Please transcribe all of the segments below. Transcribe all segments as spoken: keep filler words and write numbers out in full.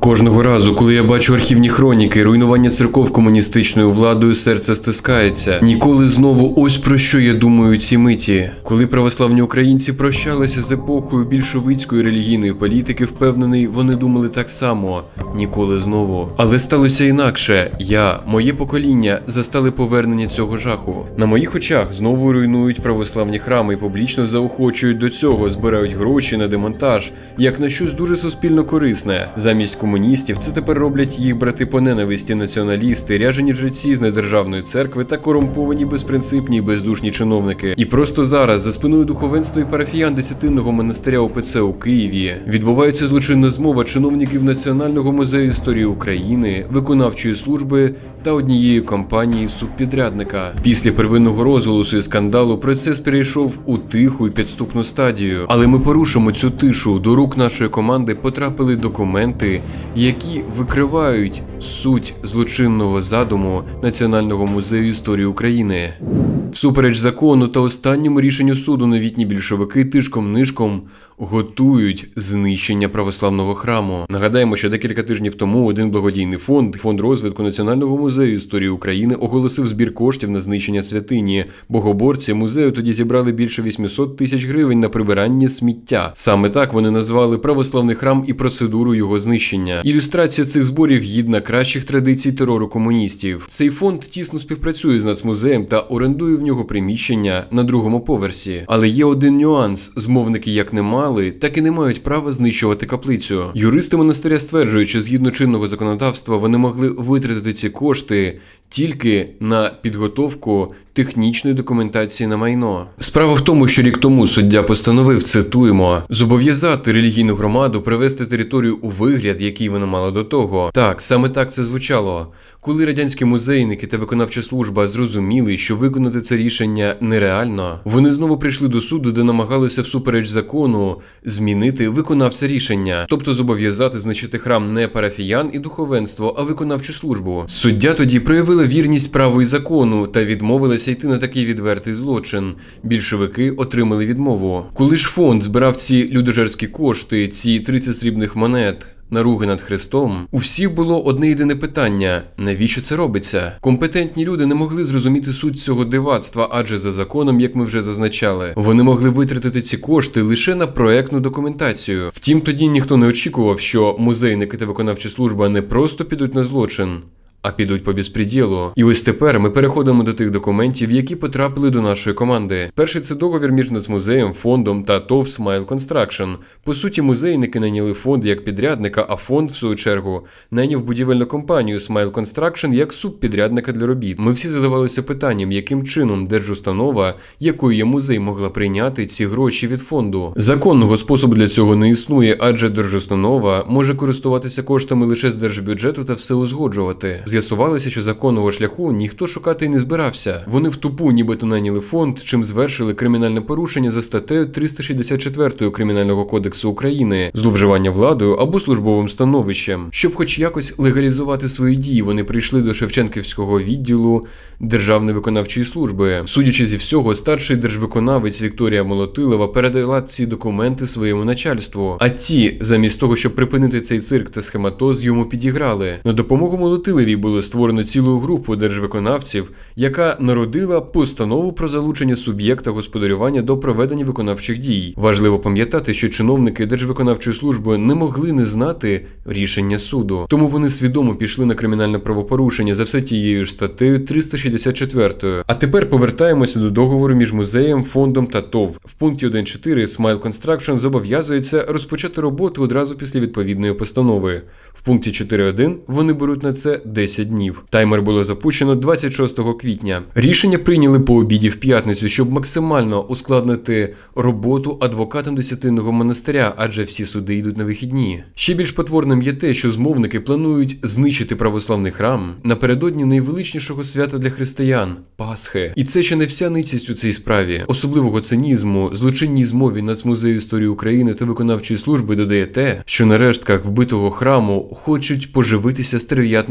Кожного разу, коли я бачу архівні хроніки, руйнування церков комуністичною владою, серце стискається. Ніколи знову ось про що я думаю ці миті. Коли православні українці прощалися з епохою більшовицької релігійної політики, впевнений, вони думали так само. Ніколи знову. Але сталося інакше. Я, моє покоління, застали повернення цього жаху. На моїх очах знову руйнують православні храми і публічно заохочують до цього, збирають гроші на демонтаж, як на щось дуже суспільно корисне. Замість комуністів це тепер роблять їх брати по ненависті націоналісти, ряжені жреці з недержавної церкви та корумповані безпринципні і бездушні чиновники. І просто зараз, за спиною духовенства і парафіян Десятинного монастиря ОПЦ у Києві, відбувається злочинна змова чиновників Національного музею історії України, виконавчої служби та однієї компанії субпідрядника. Після первинного розголосу і скандалу процес перейшов у тиху і підступну стадію. Але ми порушимо цю тишу. До рук нашої команди потрапили документи, які викривають суть злочинного задуму Національного музею історії України. Всупереч закону та останньому рішенню суду новітні більшовики тишком-нишком готують знищення православного храму. Нагадаємо, що декілька тижнів тому один благодійний фонд, фонд розвитку Національного музею історії України, оголосив збір коштів на знищення святині. Богоборці музею тоді зібрали більше вісімсот тисяч гривень на прибирання сміття. Саме так вони назвали православний храм і процедуру його знищення. Ілюстрація цих зборів гідна кращих традицій терору комуністів. Цей фонд тісно співпрацює з Нацмузеєм та орендує в нього приміщення на другому поверсі. Але є один нюанс. Змовники як не мали, так і не мають права знищувати каплицю. Юристи монастиря стверджують, що згідно чинного законодавства вони могли витратити ці кошти тільки на підготовку технічної документації на майно. Справа в тому, що рік тому суддя постановив, цитуємо, зобов'язати релігійну громаду привести територію у вигляд, який вона мала до того. Так, саме так це звучало. Коли радянські музейники та виконавча служба зрозуміли, що виконати це рішення нереально, вони знову прийшли до суду, де намагалися всупереч закону змінити виконавця рішення, тобто зобов'язати знищити храм не парафіян і духовенство, а виконавчу службу. Суддя тоді проявила вірність праву і закону та відмовилася йти на такий відвертий злочин. Більшовики отримали відмову. Коли ж фонд збирав ці людожерські кошти, ці тридцять срібних монет, наруги над Христом, у всіх було одне єдине питання – навіщо це робиться? Компетентні люди не могли зрозуміти суть цього дивацтва, адже за законом, як ми вже зазначали, вони могли витратити ці кошти лише на проектну документацію. Втім, тоді ніхто не очікував, що музейники та виконавча служба не просто підуть на злочин, а підуть по безпреділу. І ось тепер ми переходимо до тих документів, які потрапили до нашої команди. Перший – це договір між Нацмузеєм, фондом та ТОВ Smile Construction. По суті, музейники найняли фонд як підрядника, а фонд, в свою чергу, найняв будівельну компанію Smile Construction як субпідрядника для робіт. Ми всі задавалися питанням, яким чином держустанова, якою є музей, могла прийняти ці гроші від фонду. Законного способу для цього не існує, адже держустанова може користуватися коштами лише з держбюджету та все узгоджувати. З'ясувалося, що законного шляху ніхто шукати й не збирався. Вони втупу нібито найняли фонд, чим звершили кримінальне порушення за статтею триста шістдесят четвертою Кримінального кодексу України – зловживання владою або службовим становищем. Щоб хоч якось легалізувати свої дії, вони прийшли до Шевченківського відділу Державної виконавчої служби. Судячи зі всього, старший держвиконавець Вікторія Молотилова передала ці документи своєму начальству. А ті, замість того, щоб припинити цей цирк та схематоз, йому підіграли. На допомогу Молотиловій було створено цілу групу держвиконавців, яка народила постанову про залучення суб'єкта господарювання до проведення виконавчих дій. Важливо пам'ятати, що чиновники Держвиконавчої служби не могли не знати рішення суду. Тому вони свідомо пішли на кримінальне правопорушення за все тією ж статтею триста шістдесят четвертою. А тепер повертаємося до договору між музеєм, фондом та ТОВ. В пункті один крапка чотири Smile Construction зобов'язується розпочати роботу одразу після відповідної постанови. В пункті чотири крапка один вони беруть на це десять днів. Таймер було запущено двадцять шостого квітня. Рішення прийняли по обіді в п'ятницю, щоб максимально ускладнити роботу адвокатам Десятинного монастиря, адже всі суди йдуть на вихідні. Ще більш потворним є те, що змовники планують знищити православний храм напередодні найвеличнішого свята для християн – Пасхи. І це ще не вся ницість у цій справі. Особливого цинізму, злочинній змові Нацмузею історії України та виконавчої служби додає те, що на рештках вбитого храму хочуть поживитися стерв'ятники спецслужб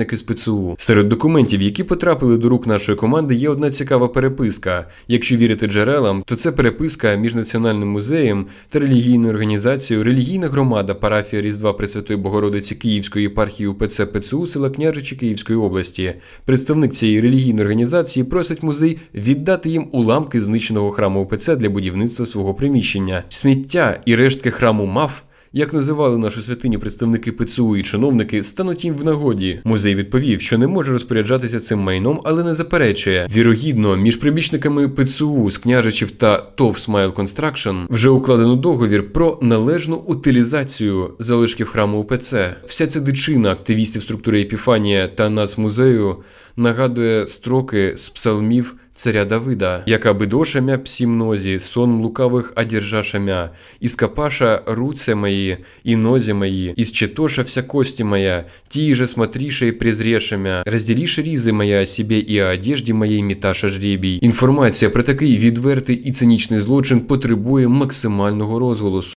ПЦУ. Серед документів, які потрапили до рук нашої команди, є одна цікава переписка. Якщо вірити джерелам, то це переписка між Національним музеєм та релігійною організацією «Релігійна громада парафія Різдва Пресвятої Богородиці Київської єпархії УПЦ ПЦУ села Княжичі Київської області». Представник цієї релігійної організації просить музей віддати їм уламки знищеного храму УПЦ для будівництва свого приміщення. Сміття і рештки храму МАФ, як називали нашу святиню представники ПЦУ і чиновники, стануть їм в нагоді. Музей відповів, що не може розпоряджатися цим майном, але не заперечує. Вірогідно, між прибічниками ПЦУ з Княжичів та ТОВ Smile Construction вже укладено договір про належну утилізацію залишків храму УПЦ. Вся ця дичина активістів структури Епіфанія та Нацмузею нагадує строки з псалмів царя Давида: «Яка би доша мя псім нозі, сон лукавих одержаша мя, ископаша руце мои, и нози мои, исчетоша вся кости моя, ті же смотриша и презреша мя, разделиша ризы моя о себе и о одежде моей меташа жребій». Інформація про такий відвертий і цинічний злочин потребує максимального розголосу.